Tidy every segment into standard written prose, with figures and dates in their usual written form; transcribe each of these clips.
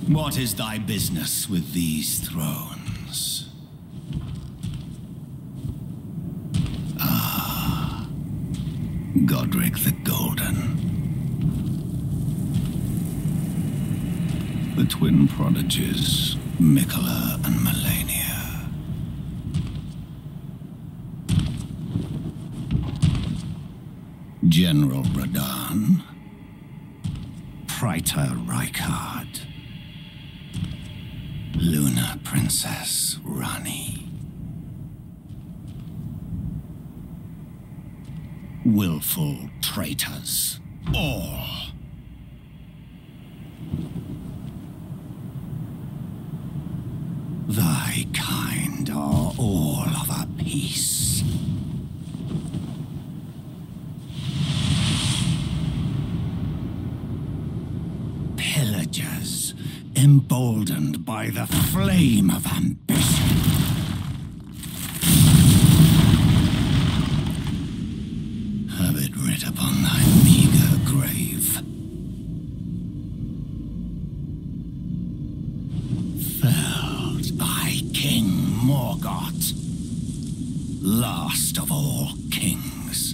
What is thy business with these thrones? Ah, Godric the Golden. The twin prodigies, Mikola and Melania. General Radahn. Praetor Rykard. Luna Princess Rani. Willful traitors, all. Thy kind are all of a piece. Pillagers, emboldened by the flame of ambition. Have it writ upon thy meager grave. Felled thy king Morgott, last of all kings.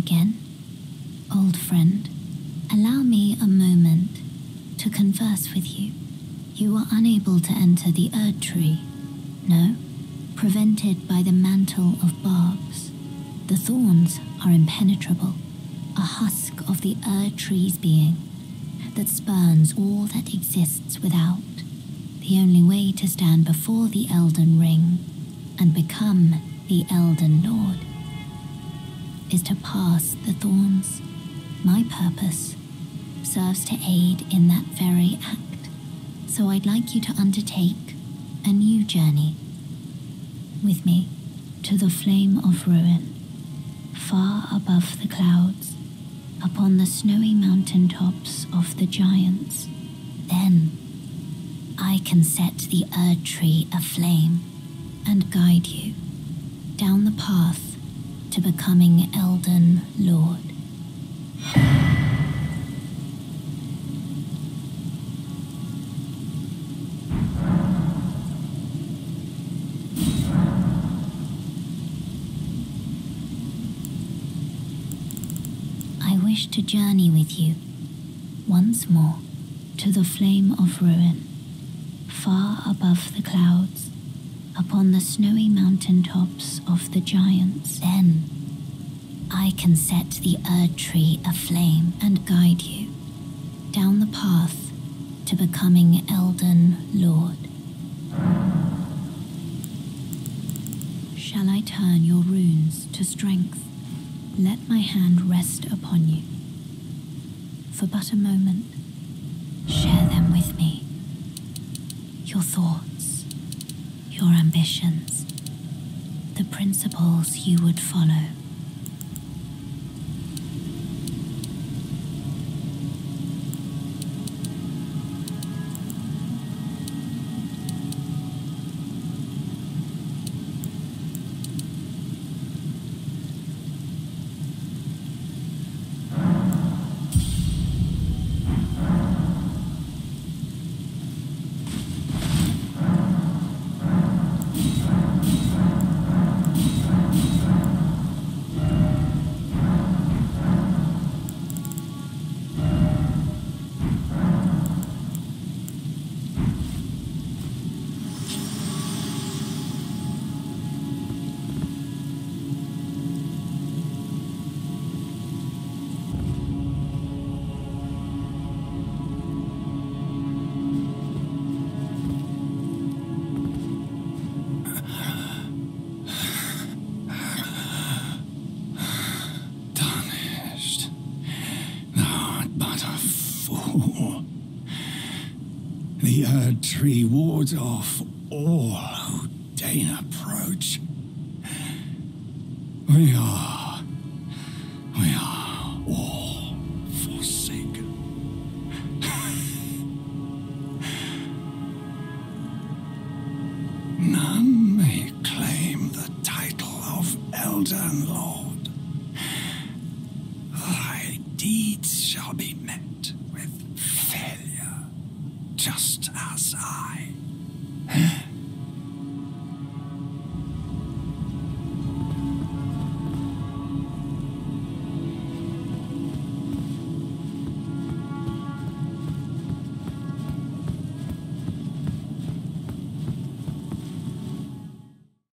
again. Old friend, allow me a moment to converse with you. You were unable to enter the Erd Tree, no? Prevented by the mantle of barbs. The thorns are impenetrable, a husk of the Erd Tree's being that spurns all that exists without. The only way to stand before the Elden Ring and become the Elden Lord is to pass the thorns. My purpose serves to aid in that very act, so I'd like you to undertake a new journey with me to the Flame of Ruin, far above the clouds, upon the snowy mountain tops of the giants. Then I can set the Erd Tree aflame and guide you down the path to becoming Elden Lord. I wish to journey with you once more to the Flame of Ruin, far above the clouds, upon the snowy mountain tops of the giants. Then I can set the Erd Tree aflame and guide you down the path to becoming Elden Lord. Shall I turn your runes to strength? Let my hand rest upon you for but a moment. Share them with me. Your thoughts, your ambitions, the principles you would follow. The Erd Tree wards off all who deign approach. We are all forsaken. None may claim the title of Elden Lord.